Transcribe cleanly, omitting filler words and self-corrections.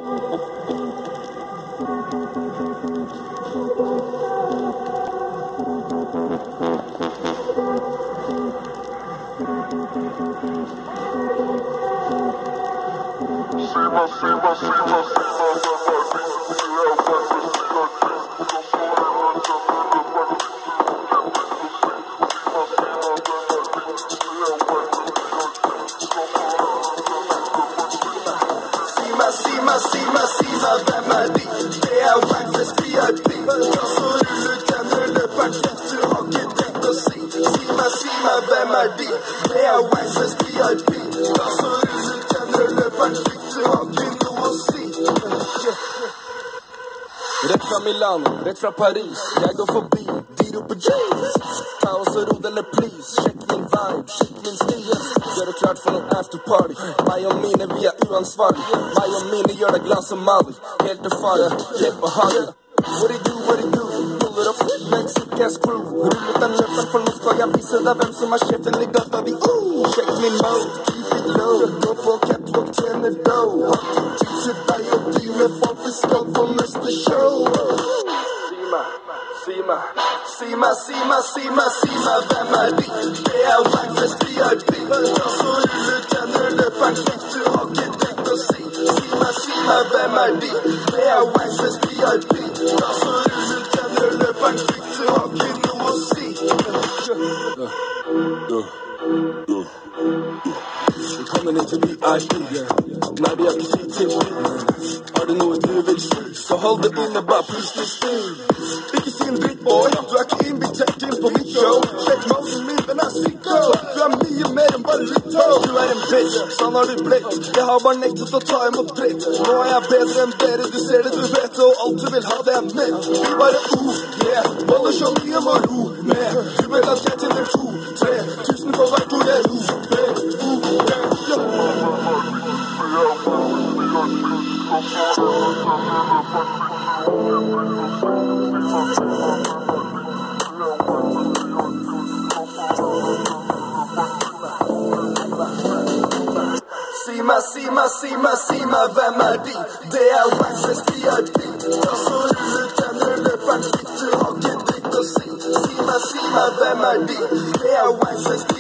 Hvem er de? Det er Wankfest VIP. Glass og rulletenner, løperen kjeft, du har ikke tenkt å si. Si meg, hvem er de? Det er Wankfest VIP. Glass og rulletenner, løperen kjeft, du har ikke noe å si. Rett fra Milano, rett fra Paris, jeg går forbi, de roper James. Ta oss og ro denne please, sjekk min vibe, sjekk min stil. Gjør det klart for en afterparty, meg og mine vi er uansvarlige. Meg og mine gjør deg glad som Mali, helt til fare, helt behagelig. What it do, puller opp Mexica's crew. Rullet den løperen, for nå skal jeg vise deg hvem som er sjefen i gata di. Sjekk min mode, keep it low, gå på catwalk, tjener dough. Tisser deg og de med folk vi skal på neste show. Si meg, hvem er de? Det er Wankfest VIP. Glass og rulletenner, løperen kjeft, du har ikke tenkt å si. Si meg, hvem er de? Det er Wankfest VIP. Glass og rulletenner, løperen kjeft, du har ikke noe å si. Velkommen inn til VIP. Nei, vi har ikke tid til det. Har du noe du vil si, så hold det inne, bare plutselig still. Ikke si en dritt, boy, du er ikke invitert inn på mitt show. Sjekk moden min, den er psycho. Du er mye mer enn bare litt tå. Du er en bitch, sånn har du blitt. Jeg har bare nektet å ta imot dritt. Nå er jeg bedre enn dere, du ser det, du vet det, og alt du vil ha, det er mitt. Vi bare yeah, holder så mye må ro med. Du vil at jeg tjener 2-3 tusen på hvert ord jeg roper. Si meg, hvem er de? Det er Wankfest VIP. Glass og rulletenner, løperen kjeft, du har ikke dritt å si. Si meg, hvem er de? Det er Wankfest